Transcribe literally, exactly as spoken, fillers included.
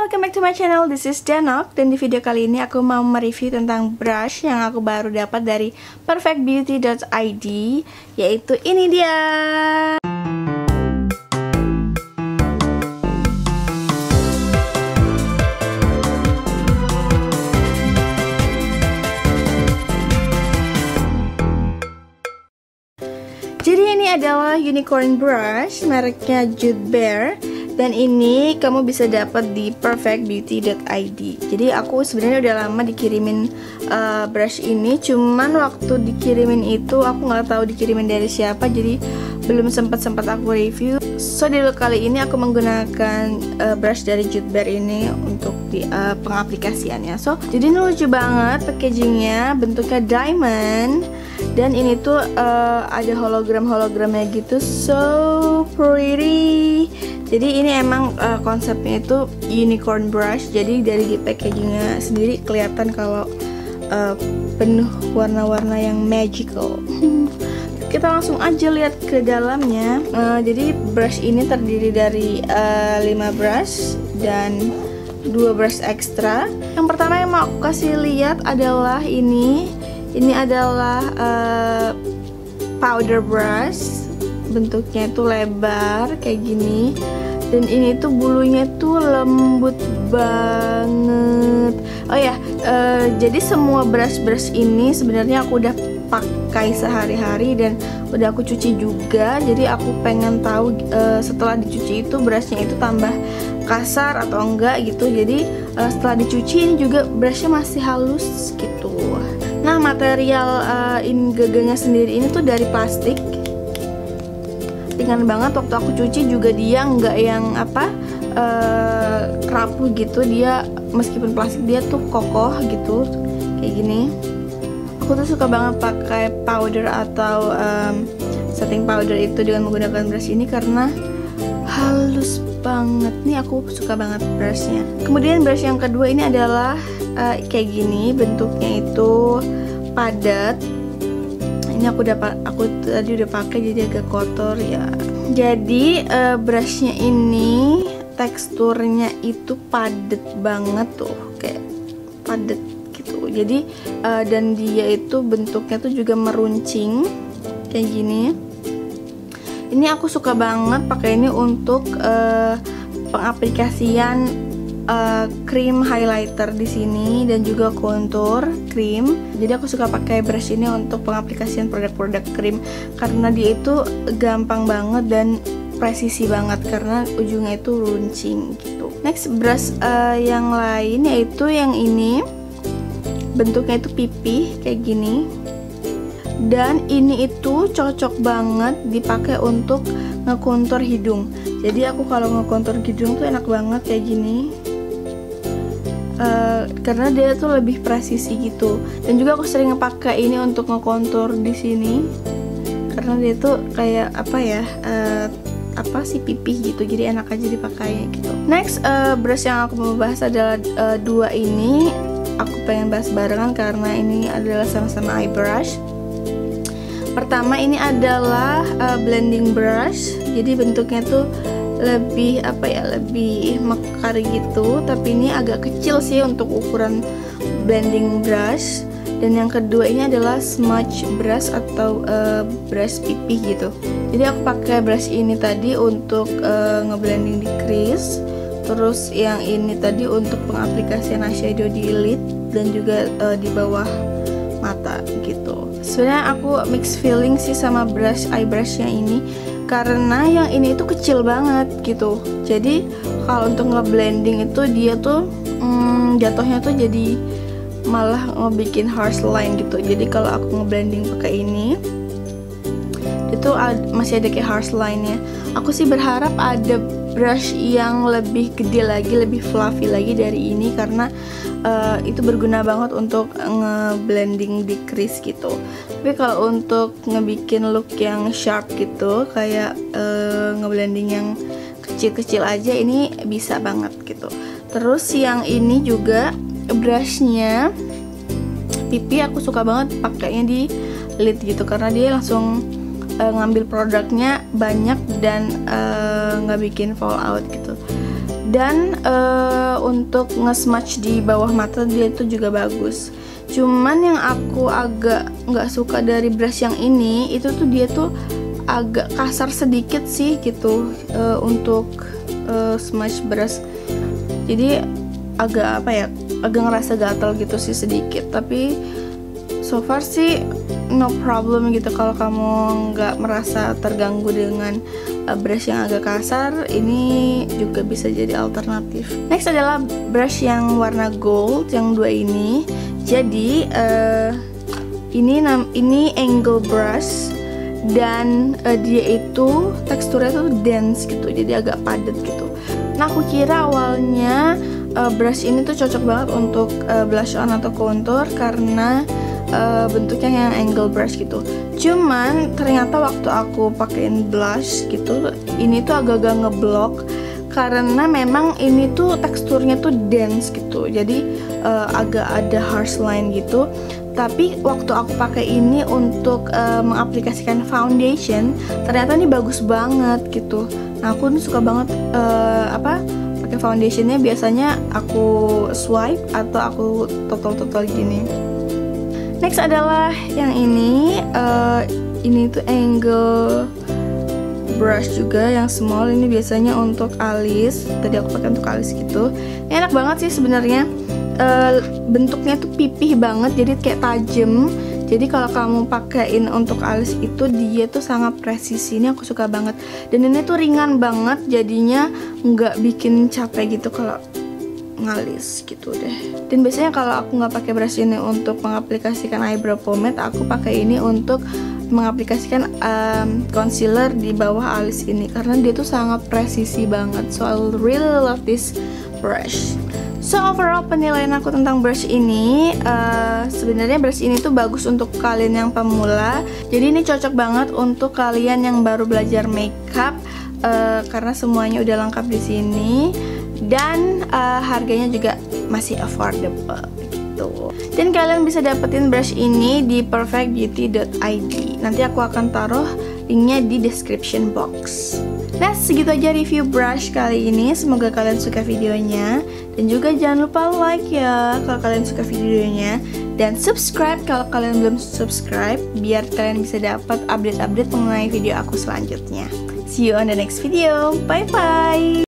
welcome back to my channel. This is Danok. Dan di video kali ini aku mau mereview tentang brush yang aku baru dapat dari perfect beauty dot i d, yaitu ini dia. Jadi ini adalah unicorn brush, mereknya Jude Bear. Dan ini kamu bisa dapat di perfect beauty dot i d. Jadi aku sebenarnya udah lama dikirimin uh, brush ini, cuman waktu dikirimin itu aku nggak tahu dikirimin dari siapa, jadi belum sempat sempat aku review. So di kali ini aku menggunakan uh, brush dari Jude Bear ini untuk di uh, pengaplikasiannya. So jadi ini lucu banget packagingnya, bentuknya diamond. Dan ini tuh uh, ada hologram-hologramnya gitu, so pretty. Jadi ini emang uh, konsepnya itu unicorn brush. Jadi dari packagingnya sendiri kelihatan kalau uh, penuh warna-warna yang magical. Kita langsung aja lihat ke dalamnya. Uh, jadi brush ini terdiri dari uh, lima brush dan dua brush ekstra. Yang pertama yang mau aku kasih lihat adalah ini. Ini adalah uh, powder brush, bentuknya itu lebar kayak gini, dan ini tuh bulunya tuh lembut banget. Oh ya, uh, jadi semua brush-brush ini sebenarnya aku udah pakai sehari-hari dan udah aku cuci juga. Jadi aku pengen tahu uh, setelah dicuci itu brushnya itu tambah kasar atau enggak gitu. Jadi uh, setelah dicuci ini juga brushnya masih halus gitu. Nah, material uh, in gagangnya sendiri ini tuh dari plastik, ringan banget. Waktu aku cuci juga dia nggak yang apa uh, rapuh gitu. Dia meskipun plastik dia tuh kokoh gitu kayak gini. Aku tuh suka banget pakai powder atau um, setting powder itu dengan menggunakan brush ini karena halus banget. Nih aku suka banget brushnya. Kemudian brush yang kedua ini adalah uh, kayak gini, bentuknya itu padat. Ini aku udah aku tadi udah pakai jadi agak kotor ya. Jadi uh, brushnya ini teksturnya itu padat banget tuh, kayak padat gitu. Jadi uh, dan dia itu bentuknya tuh juga meruncing kayak gini. Ini aku suka banget pakai ini untuk uh, pengaplikasian uh, cream highlighter di sini dan juga contour cream. Jadi aku suka pakai brush ini untuk pengaplikasian produk-produk krim karena dia itu gampang banget dan presisi banget karena ujungnya itu runcing gitu. Next brush uh, yang lain yaitu yang ini, bentuknya itu pipih kayak gini. Dan ini itu cocok banget dipakai untuk ngekontur hidung. Jadi aku kalau ngekontur hidung tuh enak banget kayak gini. Uh, karena dia tuh lebih presisi gitu. Dan juga aku sering pakai ini untuk ngekontur di sini. Karena dia tuh kayak apa ya? Uh, apa sih pipih gitu. Jadi enak aja dipakai gitu. Next uh, brush yang aku mau bahas adalah uh, dua ini. Aku pengen bahas barengan karena ini adalah sama-sama eye brush. Pertama ini adalah uh, blending brush. Jadi bentuknya tuh lebih apa ya, lebih mekar gitu. Tapi ini agak kecil sih untuk ukuran blending brush. Dan yang kedua ini adalah smudge brush atau uh, brush pipih gitu. Jadi aku pakai brush ini tadi untuk uh, ngeblending di crease. Terus yang ini tadi untuk pengaplikasian eyeshadow di lid dan juga uh, di bawah mata gitu. Sebenarnya aku mix feeling sih sama brush eye brushnya ini karena yang ini itu kecil banget gitu. Jadi kalau untuk ngeblending itu dia tuh hmm, jatuhnya tuh jadi malah ngebikin harsh line gitu. Jadi kalau aku ngeblending pakai ini itu masih ada kayak harsh line-nya. Aku sih berharap ada brush yang lebih gede lagi, lebih fluffy lagi dari ini karena uh, itu berguna banget untuk ngeblending di crease gitu. Tapi kalau untuk ngebikin look yang sharp gitu, kayak uh, ngeblending yang kecil-kecil aja, ini bisa banget gitu. Terus yang ini juga brushnya pipi, aku suka banget pakainya di lid gitu karena dia langsung uh, ngambil produknya banyak dan nggak uh, bikin fall out gitu. Dan uh, untuk nge-smudge di bawah mata dia itu juga bagus. Cuman yang aku agak nggak suka dari brush yang ini itu tuh dia tuh agak kasar sedikit sih gitu uh, untuk uh, smudge brush. Jadi agak apa ya, agak ngerasa gatal gitu sih sedikit. Tapi so far sih no problem gitu kalau kamu nggak merasa terganggu dengan uh, brush yang agak kasar. Ini juga bisa jadi alternatif. Next adalah brush yang warna gold yang dua ini. Jadi uh, ini ini angle brush dan uh, dia itu teksturnya tuh dense gitu, jadi agak padat gitu. Nah aku kira awalnya uh, brush ini tuh cocok banget untuk uh, blush on atau contour karena uh, bentuknya yang angle brush gitu. Cuman ternyata waktu aku pakein blush gitu, ini tuh agak-agak ngeblok karena memang ini tuh teksturnya tuh dense gitu, jadi uh, agak ada harsh line gitu. Tapi waktu aku pakai ini untuk uh, mengaplikasikan foundation, ternyata ini bagus banget gitu. Nah aku suka banget uh, apa pakai foundationnya. Biasanya aku swipe atau aku total-total gini. Next adalah yang ini, uh, ini tuh angle brush juga yang small. Ini biasanya untuk alis. Tadi aku pakai untuk alis gitu. Ini enak banget sih sebenarnya. Uh, bentuknya tuh pipih banget, jadi kayak tajam. Jadi kalau kamu pakein untuk alis itu dia tuh sangat presisi. Ini aku suka banget. Dan ini tuh ringan banget, jadinya nggak bikin capek gitu kalau ngalis gitu deh. Dan biasanya kalau aku nggak pakai brush ini untuk mengaplikasikan eyebrow pomade, aku pakai ini untuk mengaplikasikan um, concealer di bawah alis ini karena dia tuh sangat presisi banget. So I really love this brush. So overall penilaian aku tentang brush ini, uh, sebenarnya brush ini tuh bagus untuk kalian yang pemula. Jadi ini cocok banget untuk kalian yang baru belajar makeup uh, karena semuanya udah lengkap di sini dan uh, harganya juga masih affordable gitu. Dan kalian bisa dapetin brush ini di perfect beauty dot i d. Nanti aku akan taruh linknya di description box. Nah segitu aja review brush kali ini. Semoga kalian suka videonya. Dan juga jangan lupa like ya kalau kalian suka videonya. Dan subscribe kalau kalian belum subscribe, biar kalian bisa dapat update-update mengenai video aku selanjutnya. See you on the next video. Bye bye.